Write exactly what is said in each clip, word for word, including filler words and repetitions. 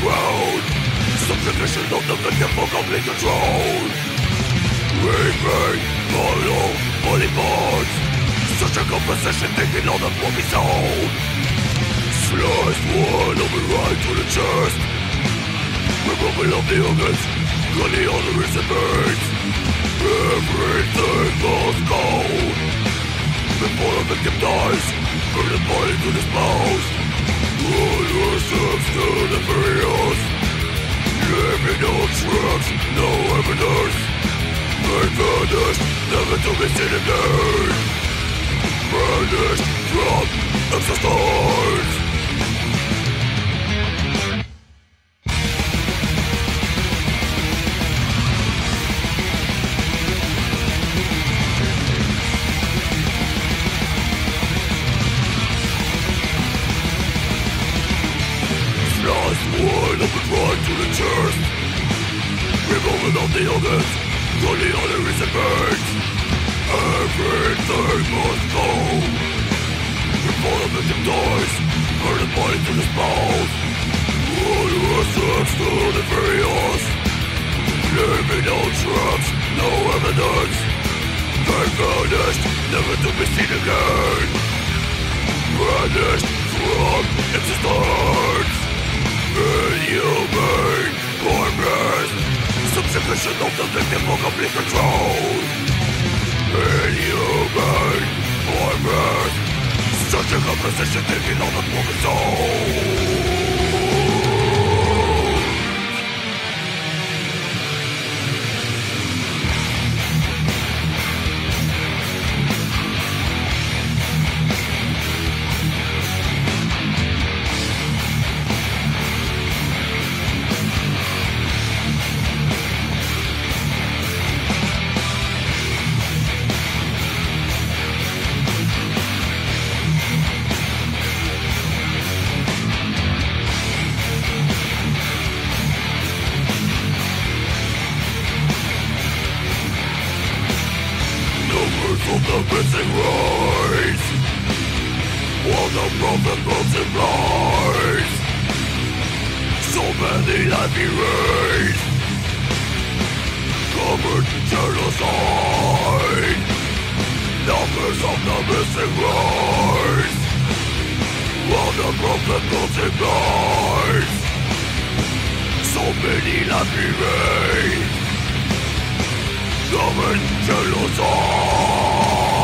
ground. Subjugation of the victim for complete control. Remain hollow, body parts. Such a composition thinking all that will be sold. Slice one of it right to the chest. Removal of the organs, cut the arteries and veins. Everything must go before the victim dies. Burn the body to dispose. All yourselves to the nefarious. Leaving no tracks, no evidence. They vanished, never to be seen again. Banished from existence. One of it right to the chest. Removing of the organs, cut the arteries and veins. Everything must go before the victim dies. Burn the body to dispose. All yourselves to the nefarious. Leaving no tracks, no evidence. They vanished, never to be seen again. Banished from existence. Inhumane Harvest. Subjugation of the victim for complete control. Inhumane Harvest. Such a composition taking all the woman's soul. From the missing rise, while the prophet moves and flies, so many that be raised, covered genocide. Numbers of the missing rise, while the prophet moves and flies, so many that be raised, covered genocide.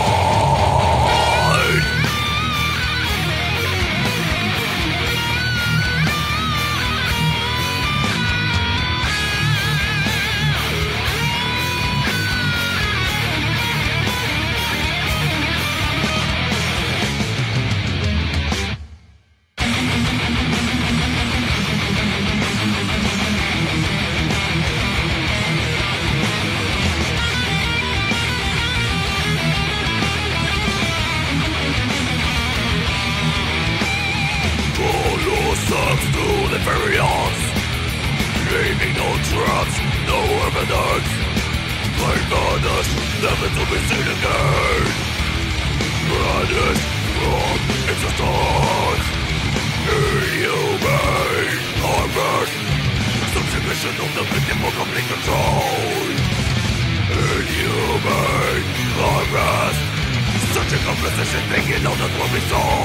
Nefarious, leaving no tracks, no evidence. They vanished, never to be seen again. Banished from existence. Inhumane Harvest. Subjugation of the victim for complete control. Inhumane Harvest. Such a composition thinking all that will be sold.